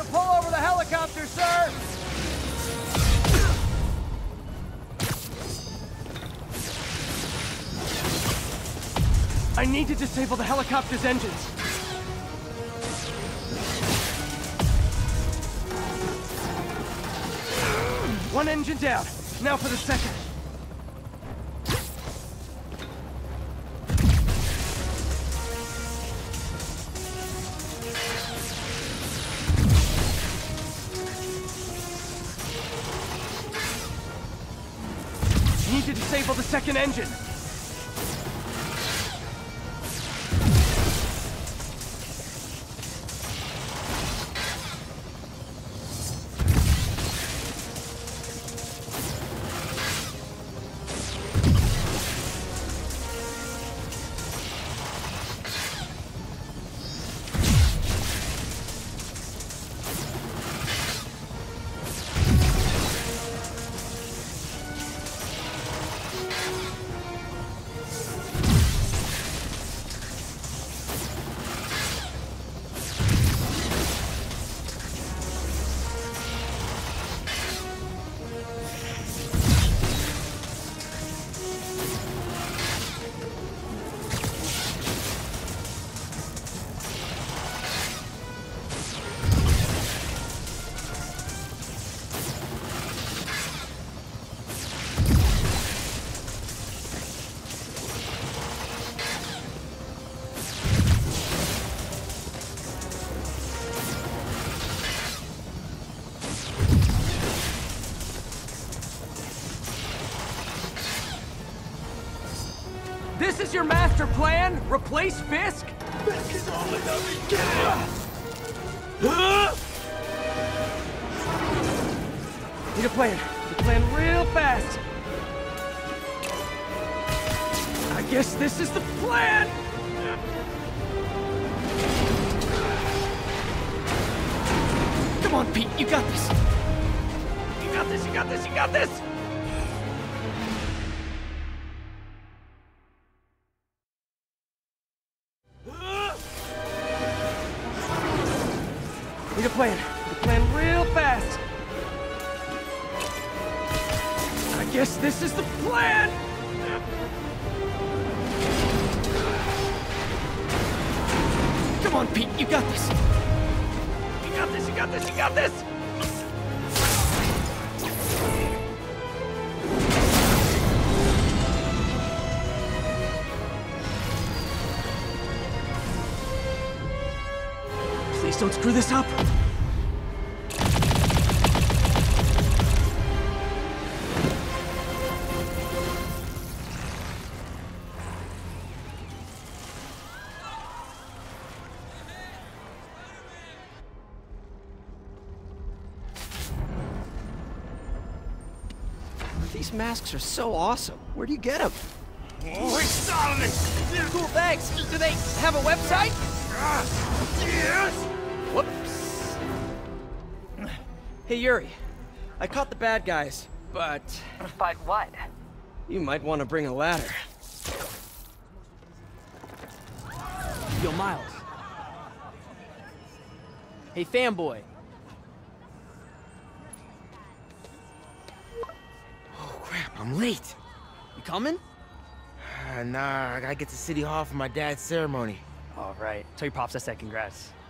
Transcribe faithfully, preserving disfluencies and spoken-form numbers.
to pull over the helicopter, sir! I need to disable the helicopter's engines. One engine down. Now for the second. Need to disable the second engine. This is your master plan? Replace Fisk? That is only the beginning! Need a plan. Need a plan real fast. I guess this is the plan! Come on, Pete, you got this! You got this, you got this, you got this! Need a plan. Need a plan real fast. I guess this is the plan! Come on, Pete, you got this! You got this, you got this, you got this! Please don't screw this up! These masks are so awesome. Where do you get them? Oh, it's Solomon! Cool, thanks. Do they have a website? Yes! Whoops. Hey, Yuri. I caught the bad guys, but... But what? you might want to bring a ladder. Yo, Miles. Hey, fanboy. Oh, crap, I'm late. You coming? Uh, nah, I gotta get to City Hall for my dad's ceremony. All right. Tell your pops I said congrats.